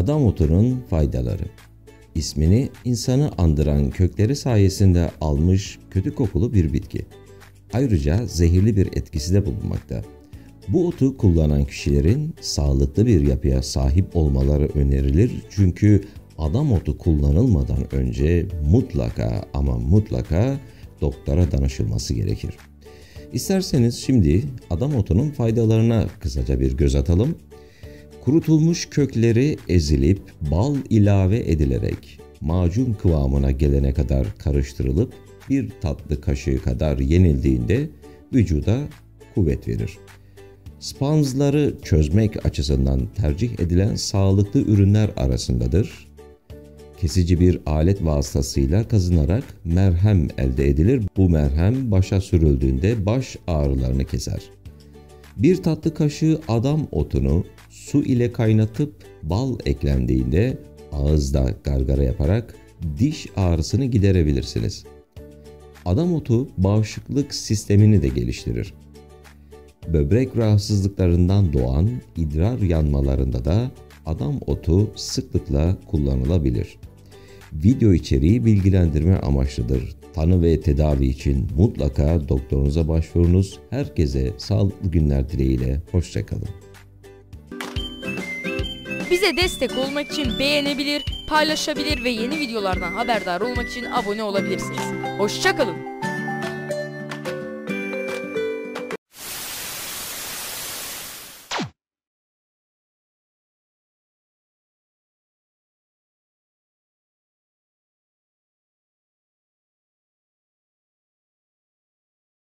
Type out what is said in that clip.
Adam otunun faydaları. İsmini insanı andıran kökleri sayesinde almış kötü kokulu bir bitki. Ayrıca zehirli bir etkisi de bulunmakta. Bu otu kullanan kişilerin sağlıklı bir yapıya sahip olmaları önerilir çünkü adam otu kullanılmadan önce mutlaka ama mutlaka doktora danışılması gerekir. İsterseniz şimdi adam otunun faydalarına kısaca bir göz atalım. Kurutulmuş kökleri ezilip bal ilave edilerek macun kıvamına gelene kadar karıştırılıp bir tatlı kaşığı kadar yenildiğinde vücuda kuvvet verir. Spazmları çözmek açısından tercih edilen sağlıklı ürünler arasındadır. Kesici bir alet vasıtasıyla kazınarak merhem elde edilir. Bu merhem başa sürüldüğünde baş ağrılarını keser. Bir tatlı kaşığı adam otunu su ile kaynatıp bal eklendiğinde ağızda gargara yaparak diş ağrısını giderebilirsiniz. Adam otu bağışıklık sistemini de geliştirir. Böbrek rahatsızlıklarından doğan idrar yanmalarında da adam otu sıklıkla kullanılabilir. Video içeriği bilgilendirme amaçlıdır. Tanı ve tedavi için mutlaka doktorunuza başvurunuz. Herkese sağlıklı günler dileğiyle. Hoşça kalın. Bize destek olmak için beğenebilir, paylaşabilir ve yeni videolardan haberdar olmak için abone olabilirsiniz. Hoşça kalın.